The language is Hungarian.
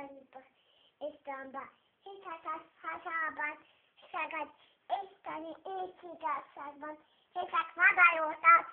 Isztaniba, Isztamba, Hiteket hazában, Szeged, Isteni éjségálságban, hitek vadajótát,